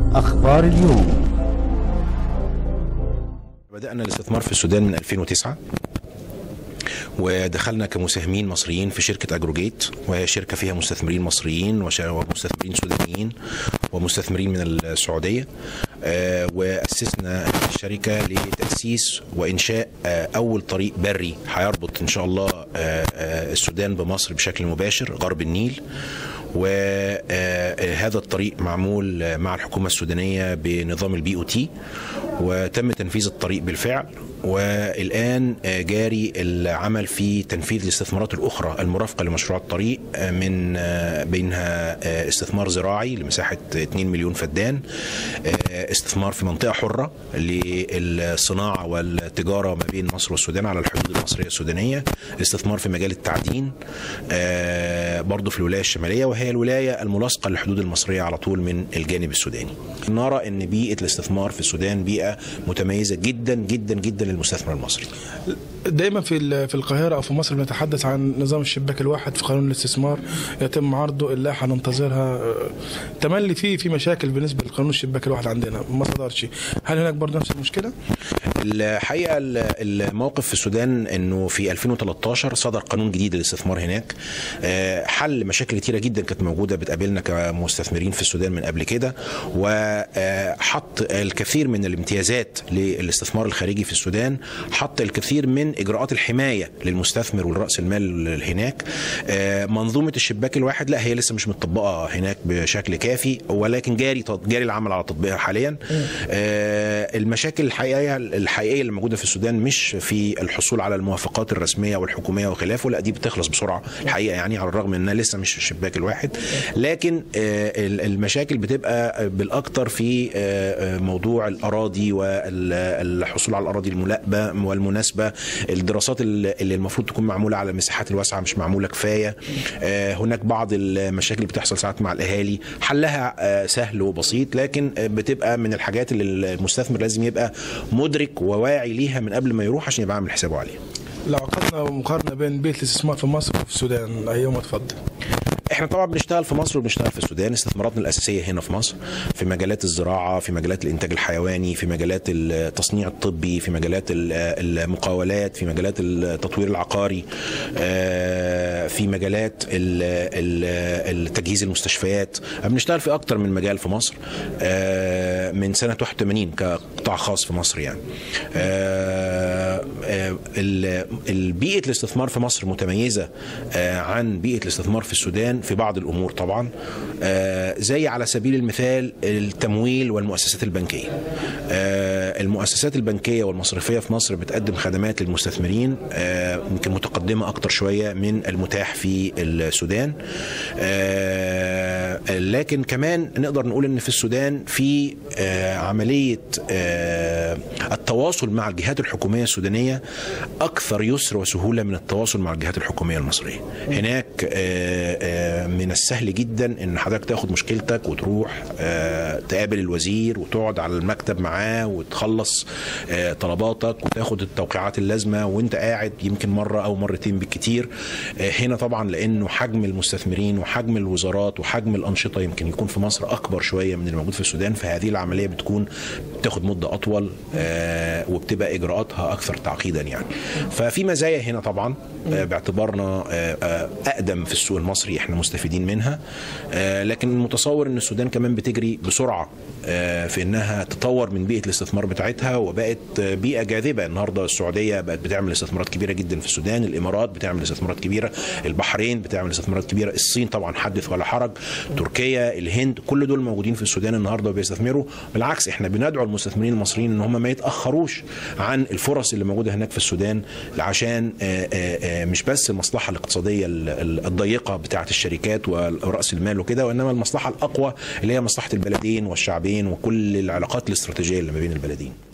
أخبار اليوم. بدأنا الاستثمار في السودان من 2009 ودخلنا كمساهمين مصريين في شركة أجروجيت، وهي شركة فيها مستثمرين مصريين ومستثمرين سودانيين ومستثمرين من السعودية. وأسسنا الشركة لتأسيس وإنشاء أول طريق بري هيربط إن شاء الله السودان بمصر بشكل مباشر غرب النيل. وهذا الطريق معمول مع الحكومة السودانية بنظام BOT، وتم تنفيذ الطريق بالفعل، والآن جاري العمل في تنفيذ الاستثمارات الأخرى المرافقة لمشروع الطريق، من بينها استثمار زراعي لمساحة 2 مليون فدان، استثمار في منطقة حرة للصناعة والتجارة ما بين مصر والسودان على الحدود المصرية السودانية، استثمار في مجال التعدين برضو في الولاية الشمالية، وهي الولاية الملاصقة للحدود المصرية على طول من الجانب السوداني. نرى أن بيئة الاستثمار في السودان بيئة متميزة جدا جدا جدا للمستثمر المصري. دايما في القاهرة أو في مصر بنتحدث عن نظام الشباك الواحد في قانون الاستثمار، يتم عرضه، اللائحة ننتظرها، تملي في مشاكل بالنسبة لقانون الشباك الواحد عندنا ما صدرش. هل هناك برضه نفس المشكلة؟ الحقيقة الموقف في السودان أنه في 2013 صدر قانون جديد للاستثمار هناك، حل مشاكل كتيرة جدا كانت موجودة بتقابلنا كمستثمرين في السودان من قبل كده، وحط الكثير من الامتيازات للاستثمار الخارجي في السودان، حط الكثير من إجراءات الحماية للمستثمر والرأس المال هناك. منظومة الشباك الواحد لا، هي لسه مش متطبقة هناك بشكل كافي، ولكن جاري العمل على تطبيقها حاليا. المشاكل الحقيقية اللي موجودة في السودان مش في الحصول على الموافقات الرسمية والحكومية وخلافه، لا دي بتخلص بسرعة الحقيقة، يعني على الرغم انها لسه مش الشباك الواحد، لكن المشاكل بتبقى بالأكثر في موضوع الأراضي والحصول على الأراضي الملائمة والمناسبة، الدراسات اللي المفروض تكون معمولة على المساحات الواسعة مش معمولة كفاية. هناك بعض المشاكل اللي بتحصل ساعات مع الأهالي حلها سهل وبسيط، لكن بتبقى من الحاجات اللي المستثمر لازم يبقى مدرك وواعي ليها من قبل ما يروح عشان يبقى عامل حسابه عليها. لو عقدنا مقارنة بين بيئة الاستثمار في مصر وفي السودان، أيهما تفضل؟ احنا طبعا بنشتغل في مصر وبنشتغل في السودان. استثماراتنا الاساسيه هنا في مصر في مجالات الزراعه، في مجالات الانتاج الحيواني، في مجالات التصنيع الطبي، في مجالات المقاولات، في مجالات التطوير العقاري، في مجالات تجهيز المستشفيات. بنشتغل في اكتر من مجال في مصر من سنه 81 كقطاع خاص في مصر يعني. البيئه الاستثمار في مصر متميزه عن بيئه الاستثمار في السودان في بعض الأمور طبعا، زي على سبيل المثال التمويل والمؤسسات البنكية. المؤسسات البنكية والمصرفية في مصر بتقدم خدمات للمستثمرين يمكن متقدمة أكتر شوية من المتاح في السودان، لكن كمان نقدر نقول أن في السودان في عملية التواصل مع الجهات الحكومية السودانية أكثر يسر وسهولة من التواصل مع الجهات الحكومية المصرية. هناك من السهل جدا ان حضرتك تاخد مشكلتك وتروح تقابل الوزير وتقعد على المكتب معاه وتخلص طلباتك وتاخد التوقيعات اللازمه وانت قاعد يمكن مره او مرتين بالكتير. هنا طبعا لانه حجم المستثمرين وحجم الوزارات وحجم الانشطه يمكن يكون في مصر اكبر شويه من الموجود في السودان، فهذه العمليه بتاخد مده اطول وبتبقى اجراءاتها اكثر تعقيدا يعني. ففي مزايا هنا طبعا باعتبارنا اقدم في السوق المصري احنا مستفيدين منها، لكن متصور ان السودان كمان بتجري بسرعه في انها تطور من بيئه الاستثمار بتاعتها، وبقت بيئه جاذبه. النهارده السعوديه بقت بتعمل استثمارات كبيره جدا في السودان، الامارات بتعمل استثمارات كبيره، البحرين بتعمل استثمارات كبيره، الصين طبعا حدث ولا حرج، تركيا، الهند، كل دول موجودين في السودان النهارده وبيستثمروا. بالعكس احنا بندعو المستثمرين المصريين ان هم ما يتاخروش عن الفرص اللي موجوده هناك في السودان، عشان مش بس المصلحه الاقتصاديه الضيقه بتاعه الشركات ورأس المال وكده، وإنما المصلحة الأقوى اللي هي مصلحة البلدين والشعبين وكل العلاقات الاستراتيجية اللي ما بين البلدين.